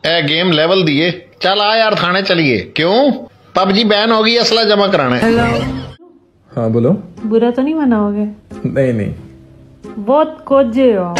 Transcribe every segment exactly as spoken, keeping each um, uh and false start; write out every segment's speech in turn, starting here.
ए game level दिए, चल आ यार थाने चलिए। क्यों? पबजी बैन होगी, असला जमा कराना है। हेलो। हाँ बोलो। बुरा तो नहीं मनाओगे? नहीं नहीं, बहुत कोजे हो।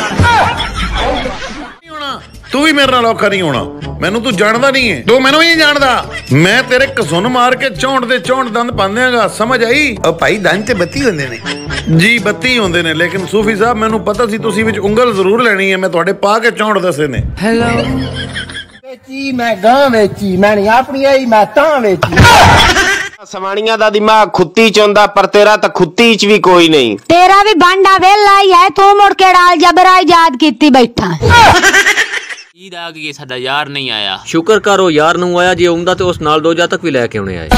तू भी मेरे नाल औखा नहीं होना, मैनू तू जानदा नहीं है, तू मैनू ही जानदा। मैं तेरे घसुन मार के चौंट दे चौंट दंद पांदेगा, समझ आई? ओ भाई दंद ते बत्ती होंदे ने जी, बत्ती होंदे ने, लेकिन सूफी साहब मैनू पता सी तुसी विच उंगल जरूर लेनी है, मैं तुहाडे पा के चौंट दसे ने। हेलो। वेची मैं गां वेची, मैं नहीं अपनी आई, मैं तां वेची। समानिया दा दिमाग खुत्ती चोंदा, पर तेरा तो खुत्ती च भी कोई नहीं। तेरा भी भांडा वेला ही है, तू मुड़ के डाल जबरा याद कीती बैठा। ईद आ गई, साडा यार नहीं आया। शुक्र करो यार नू आया, जे आउंदा ते उस नाल दो जा तक भी लेके आने आए।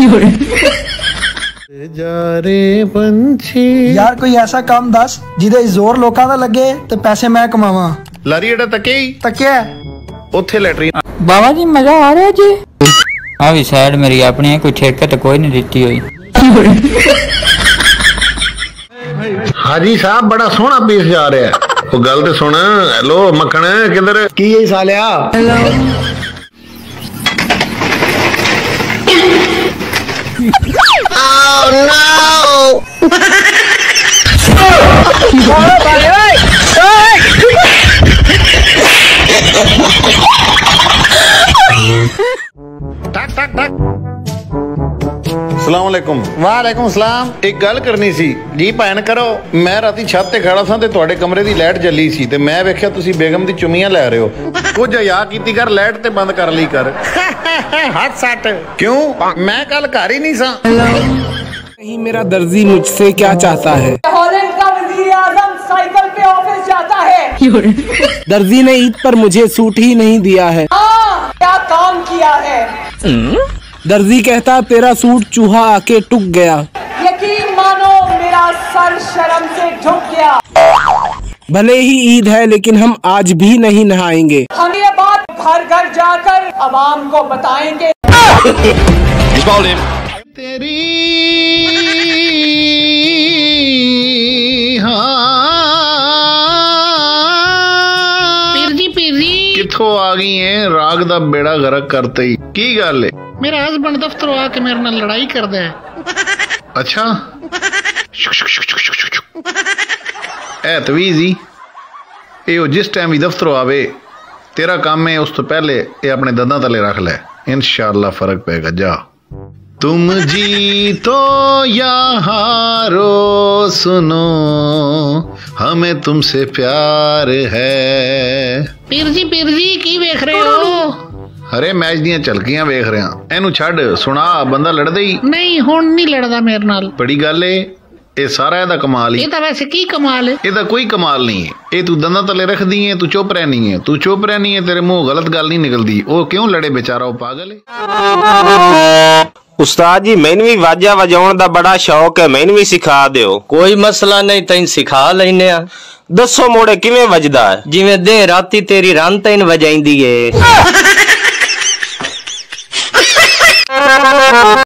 जा रे पंछी यार कोई ऐसा काम दस जिदे जोर लोकां दा लगे ते पैसे मैं कमावां। लारी एड़ा तके ही तकिया ओथे लैटरीन। बाबा जी मजा आ रहा है जी। हाँ भी साइड मेरी अपनी है, कोई ठेके तो कोई नहीं देती हुई। हाजी साहब बड़ा सोहना पीस जा रहा है, वो गल तो सुन। हेलो मक्खन किधर की यही सालिया। हेलो। Oh no! टक टक टक। सलामकुम। वालेकुम सलाम। एक गल करनी सी जी। भैन करो, मैं राती छत ते खड़ा सा ते तुहाडे कमरे दी लाइट जली सी ते मैं वेख्या तुसी बेगम दी चुम्मियां लै रहे हो। कुछ हया कीती कर, लाइट ते बंद कर ली कर। हाथ सट। क्यों? मैं कल घर ही नहीं सा। नहीं, मेरा दर्जी मुझसे क्या चाहता है? हॉलैंड का वजीर आजम साइकिल पे ऑफिस जाता है। दर्जी ने ईद पर मुझे सूट ही नहीं दिया है। हाँ, क्या काम किया है? दर्जी कहता तेरा सूट चूहा आके टूट गया। यकीन मानो मेरा सर शर्म से झुक गया। भले ही ईद है लेकिन हम आज भी नहीं नहाएंगे। हम ये बात घर घर जाकर अवाम को बताएंगे। तेरी हाँ पीरजी पीरजी किथों आ गई है, राग दा बेड़ा गर्क करते ही। की गल है? मेरा हस्बैंड दफ्तरों आके मेरे नाल लड़ाई करदा है। अच्छा ऐ तवीजी ए जिस टाइम भी दफ्तरों आवे तेरा काम है उस तो पहले ये अपने दंदा तले रख ले, इंशाअल्लाह फर्क पेगा। जा तुम जीतो या हारो सुनो, हमें तुमसे प्यार है। पीरजी पीरजी की वेख रहे हो? अरे मैच दियां झलकियां वेख रहे हैं। एनू छड़ सुना, बंदा लड़दा ही नहीं, हुण नहीं लड़दा मेरे नाल। बड़ी गल है, ये सारा ਇਹਦਾ कमाल ही। ਇਹ ਤਾਂ ਵੈਸੇ ਕੀ ਕਮਾਲ ਹੈ? ਇਹਦਾ ਕੋਈ कमाल नहीं है। ये तू दंदा तले रखदी है, तू चुप रहनी है, तू चुप रहनी है, तेरे मुंह गलत गल नहीं निकलदी। वो क्यों लड़े बेचारा, वो पागल है। उस्ताद जी मैनू भी वाजा वजाउण दा बड़ा शौक है, मैनू भी सिखा दियो। कोई मसला नहीं, तैन सिखा लेने आ। दसो मोड़े किवें वजदा है? जिवें दे राती तेरी रन तैन वजाइंदी है।